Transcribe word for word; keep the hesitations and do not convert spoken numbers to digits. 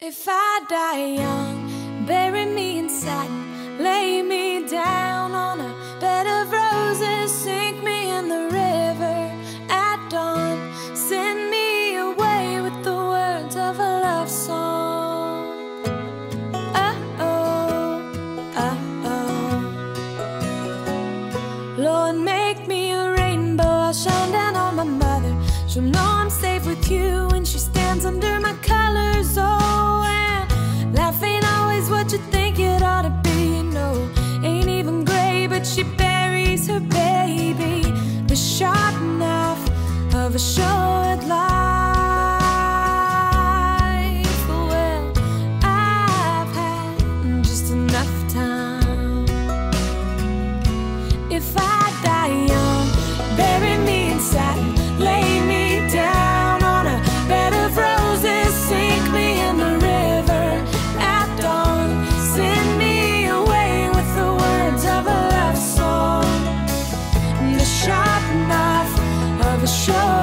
If I die young, bury me in satin, lay me down on a bed of roses, sink me in the river at dawn, send me away with the words of a love song. Uh-oh, uh-oh. Lord, make me a rainbow, I'll shine down on my mother. She'll know I'm safe with you when she stands under my colors. Oh, and life ain't always what you think it ought to be. No, ain't even gray, but she buries her baby. The sharp knife of a short life. Well, I've had just enough time. If I die young, bury me in satin, lay me down on a bed of roses, sink me in the river at dawn, send me away with the words of a love song. The sharp knife of a short